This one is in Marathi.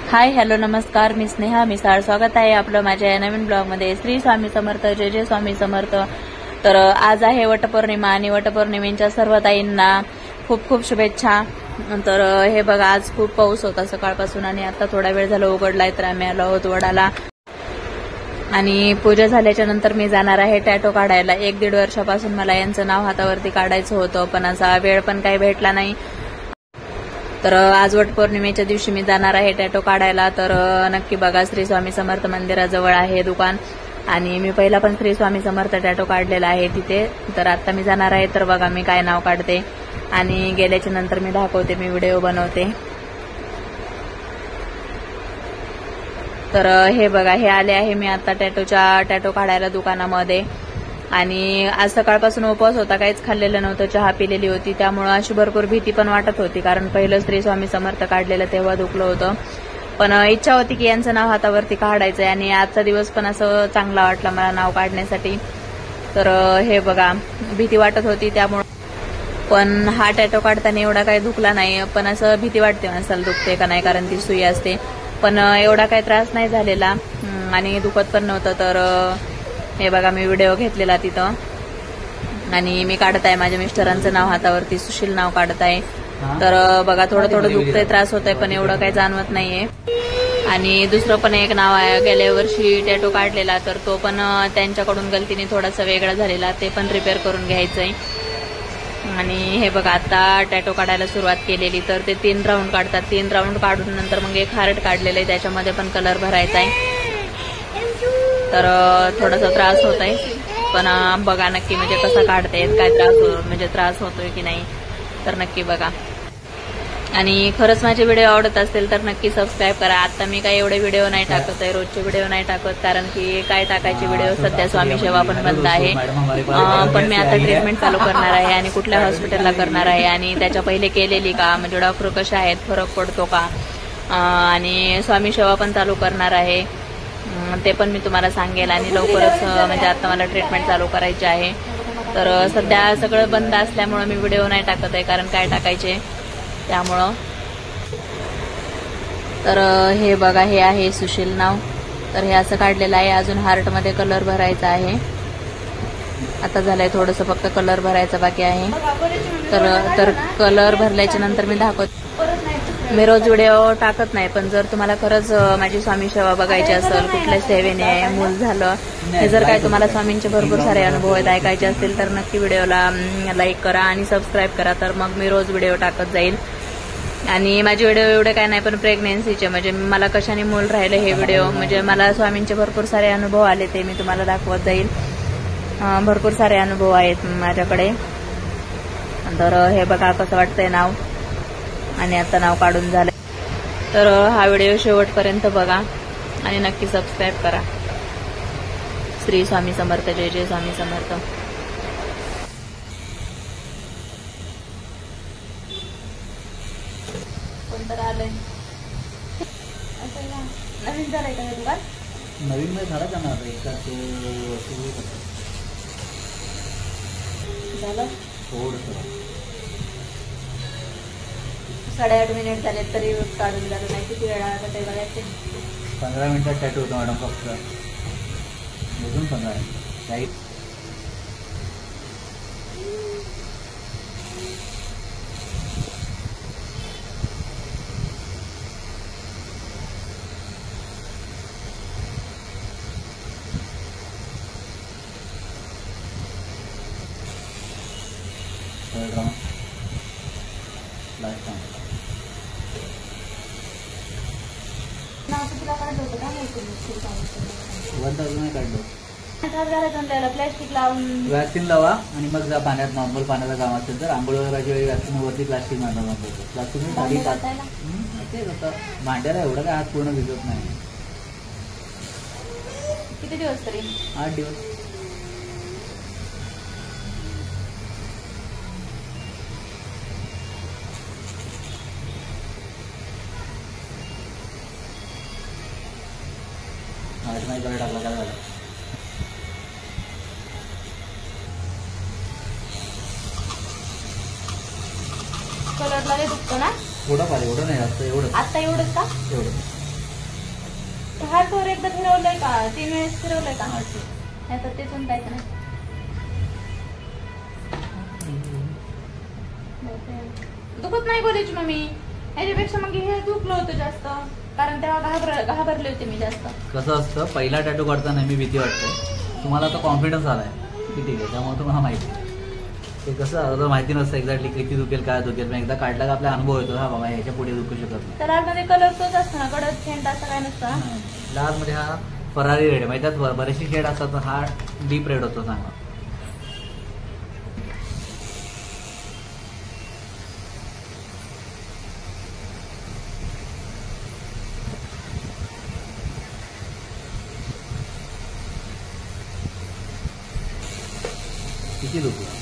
हाय हॅलो नमस्कार, मी स्नेहा मिसाळ. स्वागत आहे आपलं माझ्या या नवीन ब्लॉगमध्ये. श्री स्वामी समर्थ, जय जय स्वामी समर्थ. तर आज आहे वटपौर्णिमा आणि वटपौर्णिमेच्या सर्व ताईंना खूप खूप शुभेच्छा. तर हे बघा, आज खूप पाऊस होता सकाळपासून आणि आता थोडा वेळ झाला उघडलाय, तर आम्ही आलो आहोत वडाला. आणि पूजा झाल्याच्या नंतर मी जाणार आहे टॅटो काढायला. 1-1.5 वर्षापासून मला यांचं नाव हातावरती काढायचं होतं, पण असा वेळ पण काही भेटला नाही. तर आज वटपौर्णिमेच्या दिवशी मी जाणार आहे टॅटो काढायला. तर नक्की बघा, श्री स्वामी समर्थ मंदिराजवळ आहे दुकान आणि मी पहिला पण श्री स्वामी समर्थ टॅटो काढलेला आहे तिथे. तर आता मी जाणार आहे, तर बघा मी काय नाव काढते आणि गेल्याच्या नंतर मी दाखवते, मी व्हिडिओ बनवते. तर हे बघा, हे आले आहे मी आता टॅटो काढायला दुकानामध्ये. आणि आज सकाळपासून उपवास होता, काहीच खाल्लेलं नव्हतं, चहा पिलेली होती, त्यामुळे अशी भरपूर भीती पण वाटत होती. कारण पहिलं श्री स्वामी समर्थ काढलेलं तेव्हा दुखलं होतं, पण इच्छा होती की यांचं नाव हातावरती काढायचंय. आणि आजचा दिवस पण असं चांगला वाटला मला नाव काढण्यासाठी. तर हे बघा, भीती वाटत होती त्यामुळे. पण हा टॅटो काढताना एवढा काही दुखला नाही, पण असं भीती वाटते माणसाला दुखते का नाही, कारण ती सुई असते. पण एवढा काही त्रास नाही झालेला आणि दुखत पण नव्हतं. तर हे बघा, मी व्हिडिओ घेतलेला तिथं आणि मी काढत आहे माझ्या मिस्टरांचं नाव हातावरती, सुशील नाव काढत आहे. तर बघा, थोडं थोडं दुखतंय, त्रास होतोय, पण एवढं काही जाणवत नाहीये. आणि दुसरं पण एक नाव आहे, गेल्या वर्षी टॅटो काढलेला, तर तो पण त्यांच्याकडून गलतीने थोडासा वेगळा झालेला, ते पण रिपेअर करून घ्यायचंय. आणि हे बघा, आता टॅटो काढायला सुरुवात केलेली. तर ते 3 राऊंड काढतात, 3 राऊंड काढून नंतर मग एक हार्ट काढलेलं आहे, त्याच्यामध्ये पण कलर भरायचा आहे. तर थोडासा त्रास होत आहे, पण बघा नक्की म्हणजे कसा काढतायत, काय त्रास होतोय की नाही, तर नक्की बघा. आणि खरंच माझे व्हिडिओ आवडत असतील तर नक्की सबस्क्राईब करा. आता मी काही एवढे व्हिडिओ नाही टाकत आहे, रोजचे व्हिडिओ नाही टाकत, कारण की काय टाकायचे व्हिडिओ, सध्या स्वामी सेवा पण बंद आहे. पण मी आता ट्रीटमेंट चालू करणार आहे आणि कुठल्या हॉस्पिटलला करणार आहे आणि त्याच्या पहिले केलेली का, म्हणजे डॉक्टर कसे आहेत, फरक पडतो का, आणि स्वामी सेवा पण चालू करणार आहे, ते पण मी तुम्हाला सांगेल. आणि लवकरच म्हणजे आता मला ट्रीटमेंट चालू करायची आहे. तर सध्या सगळं बंद असल्यामुळं मी व्हिडिओ नाही टाकत आहे, कारण काय टाकायचे त्यामुळं. तर हे बघा, हे आहे सुशील नाव. तर हे असं काढलेलं आहे. अजून हार्टमध्ये कलर भरायचा आहे, आता झालंय थोडंसं फक्त कलर भरायचा बाकी आहे. तर कलर भरल्याच्या नंतर मी दाखवते. मी रोज व्हिडिओ टाकत नाही, पण जर तुम्हाला खरंच माझी स्वामी सेवा बघायची असेल, कुठल्या सेवेने मूल झालं, हे जर काय तुम्हाला स्वामींचे भरपूर सारे अनुभव आहेत ऐकायचे असतील, तर नक्की व्हिडिओला लाईक करा आणि सबस्क्राईब करा. तर मग मी रोज व्हिडिओ टाकत जाईल. आणि माझे व्हिडिओ एवढे काय नाही, पण प्रेग्नेन्सीचे म्हणजे मला कशाने मूल राहिलं हे व्हिडिओ, म्हणजे मला स्वामींचे भरपूर सारे अनुभव आले, ते मी तुम्हाला दाखवत जाईल. भरपूर सारे अनुभव आहेत माझ्याकडे. तर हे बघा कसं वाटतंय नाव. आणि आता नाव काढून झालंय. तर हा व्हिडिओ शेवटपर्यंत बघा आणि नक्की सबस्क्राईब करा. श्री स्वामी समर्थ, जय जय स्वामी समर्थ. कोणतं आलंय नवीन झालंय का हे दुकान? नवीन मध्ये झाला जाणार झालं थोडं. 8:30 मिनिट झाले तरी काढून झालं नाही. किती वेळा आता ते बघायचे. 15 मिनिटात टॅटू होतो मॅडम, फक्त अजून 15 मिनिट. लास्ट टाइम नाही काढलं. प्लॅस्टिक लावून वॅक्सिन लावा आणि मग जा पाण्यात. नॉर्मल पाण्याचं काम असेल तर आंघोळ करायच्या वेळी वॅक्सिन वरती प्लास्टिक मारलं. प्लास्टिक तेच होतं. भांड्याला एवढं काय हात पूर्ण भिजत नाही. किती दिवस तरी? 8 दिवस. नाही टाकला काय झालं. कलरला दुखतो ना थोडंफार, एवढं नाही जास्त. एवढं आता एवढंच का? एवढं हात वर एकदा फिरवलंय का 3 वेळेस फिरवलंय का हा, ठीक. नाही तर ते समजायचं नाही. दुखत नाही बोलायची मम्मी. याच्यापेक्षा मग हे दुखलं होतं जास्त कारण तेव्हा घाबरले होते मी जास्त. कसं असतं पहिला टॅटू काढताना नेहमी भीती वाटते. तुम्हाला आता कॉन्फिडन्स आलाय की ठीक आहे, त्यामुळे तुम्हाला माहिती आहे. ते कसं आता माहिती नसतं एक्झॅक्टली किती दुखेल काय दुखेल, पण एकदा काढला का आपला अनुभव येतो, हा बाबा ह्याच्या पुढे दुखू शकत नाही. तर आतमध्ये कलर तोच असतो ना, कडक फेंट असं काय नसतं. लाल मध्ये हा फरारी रेड आहे, माहिती बरेचसे शेड असतात, हा डीप रेड होतो चांगला. किती दुखलं